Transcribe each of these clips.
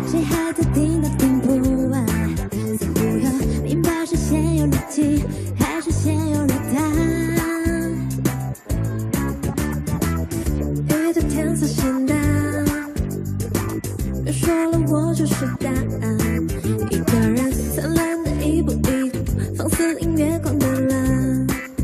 谁还在听到听不完？似乎要明白是先有了题，还是先有了答案？遇到天色显淡，别说了，我就是答案。一个人灿烂的一步一步，放肆音乐狂的蓝。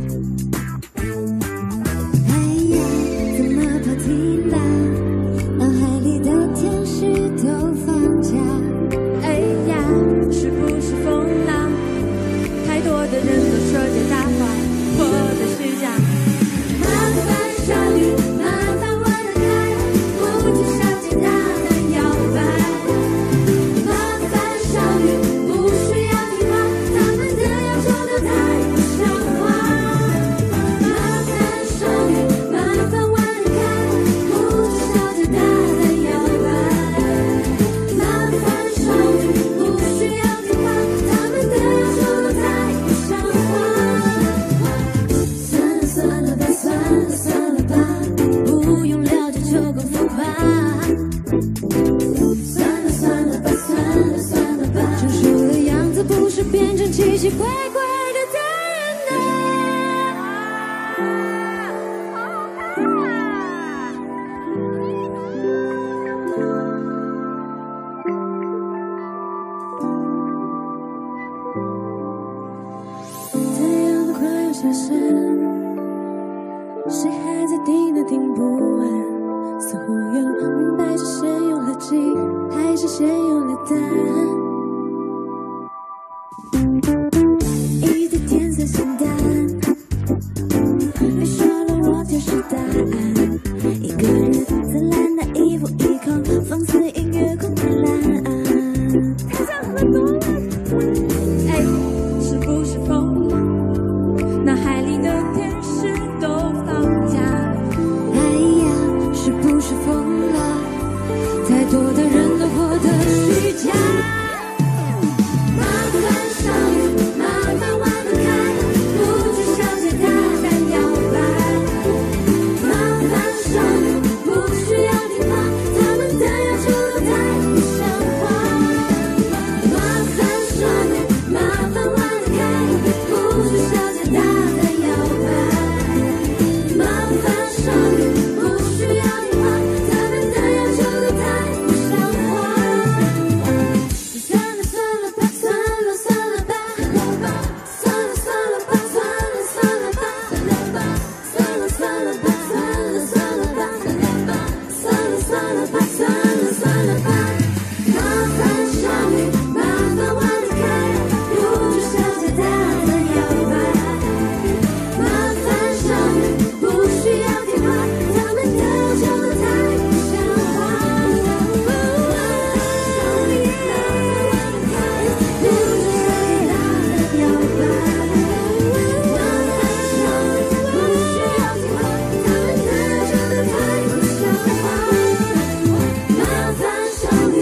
哎呀，怎么跑题了？脑海里的天使都放假。哎呀，是不是疯了？太多的人都说些大话，活得虚假。麻烦少女，麻烦我的开，不知小姐大胆摇摆。麻烦少女，不需要听话，他们的要求都太不像话。麻烦少女，麻烦我的开，不知小姐大胆摇摆。麻烦少女，不需要听话，他们的要求都太不像话。算了吧，算了算了吧，不用了解就够浮夸。算了算了吧，算了算了吧，成熟的样子不是变成奇奇怪怪的大人太阳都快要下山，谁还在听都听不完，似乎要明白是先有了题，还是先有了答案。一对天色显淡，别说了，我就是答案。一个人灿烂的一步一空，放肆音乐狂的蓝。太像很多了，哎，是不是疯了？脑海里的天使都放假。哎呀，是不是疯了？太多的人都活得虚假。麻烦少女，麻烦玩得开，不知小姐大胆摇摆。麻烦少女，不需要听话，他们的要求都太不像话。麻烦少女，麻烦玩得开，不知小姐大胆摇摆。麻烦少女，不需要听话，他们的要求都太不像话。算了算了吧，算了算了吧，算了算了吧，算了算了吧，算了算了吧，算了算了吧，算了算了吧，算了算了吧。麻烦少女，麻烦玩得开，不知小姐大胆摇摆。麻烦少女，不需要听话，他们的要求都太不像话。麻烦少女，麻烦玩得开，不知小姐大胆摇摆。麻烦少女，不需要听话，他们的要求都太不像话。麻烦少女。